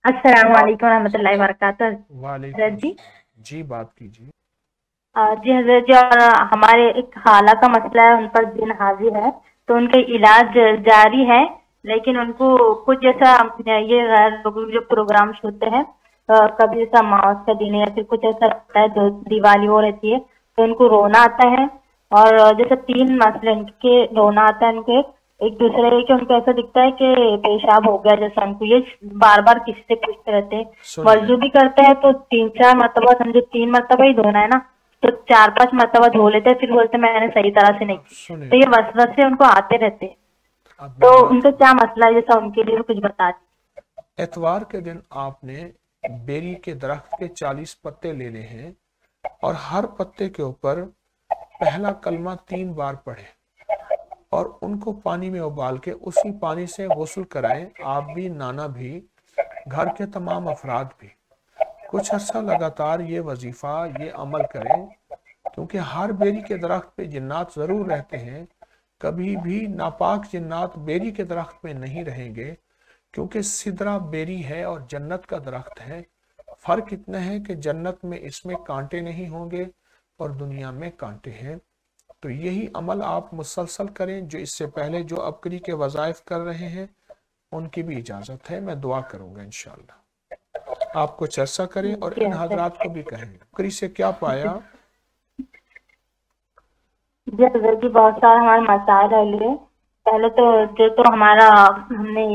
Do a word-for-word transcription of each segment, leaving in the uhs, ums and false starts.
अस्सलाम वालेकुम रहमतुल्लाहि वबरकातुह। वालेकुम हज़रत जी अस्सलाम। जी बात कीजिए। अ, जी हज़रत जी, और हमारे एक खाला का मसला है, उन पर जिन हाजिर है, तो उनका इलाज जारी है, लेकिन उनको कुछ जैसा ये गैर जो प्रोग्राम्स होते हैं, अ, कभी जैसा अमावस का दिन है या फिर कुछ ऐसा रहता है, जो दिवाली वो रहती है, तो उनको रोना आता है। और जैसे तीन मसले उनके रोना आता है उनके, एक दूसरे के उनको ऐसा दिखता है कि पेशाब हो गया जैसा, उनको ये बार बार किसी से पूछते रहते हैं। सुनिए वजू भी करते हैं तो तीन चार मरतबा, समझो तीन मरतबा ही धोना है ना, तो चार पांच मरतबा धो लेते हैं, फिर बोलते हैं मैंने सही तरह से नहीं अब की। तो सुनिए ये वसवसे उनको आते रहते हैं। अब तो मैं बात उनको करूं। क्या मसला है, जैसा उनके लिए कुछ बता एतवार के दिन आपने बेरी के दरख्त के चालीस पत्ते लेने हैं और हर पत्ते के ऊपर पहला कलमा तीन बार पढ़े और उनको पानी में उबाल के उसी पानी से गुस्ल कराएं। आप भी, नाना भी, घर के तमाम अफराद भी कुछ अर्सा लगातार ये वजीफा, ये अमल करें, क्योंकि हर बेरी के दरख्त पे जिन्नात जरूर रहते हैं। कभी भी नापाक जिन्नात बेरी के दरख्त पे नहीं रहेंगे, क्योंकि सिदरा बेरी है और जन्नत का दरख्त है। फर्क इतना है कि जन्नत में इसमें कांटे नहीं होंगे और दुनिया में कांटे हैं। तो यही अमल आप मुसलसल करें। जो इससे पहले जो अबकरी के वज़ाइफ कर रहे हैं उनकी भी इजाज़त है, मैं दुआ करूंगा इंशाअल्लाह। आप कुछ अर्सा करें और इन दीजिए। हजरात को भी कहें। अबकरी से क्या पाया? जी हज़रत जी, बहुत सारे हमारे मसाइल है लिए। पहले तो जो तो हमारा हमने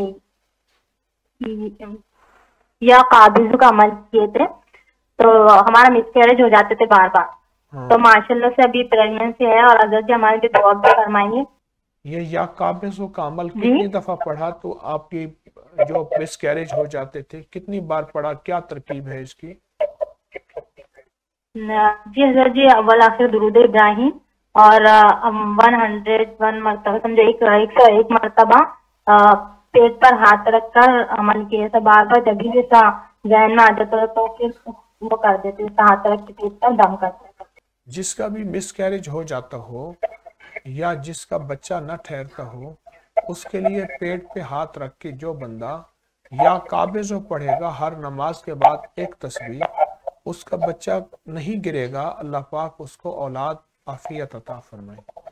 या काबिज का अमल किए थे, तो हमारा मिसकैरेज हो जाते थे बार बार। हाँ, तो माशाल्लाह से अभी प्रेगनेंसी है, और हज़रत जी हमारे लिए दुआ भी फरमाइए। ये या काबिज़ का अमल जी कितनी दफ़ा पढ़ा तो आपकी जो मिसकैरेज हो जाते थे, कितनी बार पढ़ा? क्या तरकीब है इसकी? न- जी हज़रत जी, अव्वल आखिर दुरूद इब्राहिम, और वन हंड्रेड वन मरतबा, समझो एक एक सौ एक मरतबा अ, पेट पर हाथ रखकर अमल किए। ऐसा बार बार जब भी जैसा जहन में आ जाता था, तो फिर वो कर देते, जैसा हाथ रख के पेट पर दम करते थे। जिसका भी मिसकैरेज हो जाता हो या जिसका बच्चा न ठहरता हो, उसके लिए पेट पे हाथ रख के जो बंदा या काबिज़ पढ़ेगा हर नमाज के बाद एक तस्बीह, उसका बच्चा नहीं गिरेगा। अल्लाह पाक उसको औलाद आफियत अता फरमाए।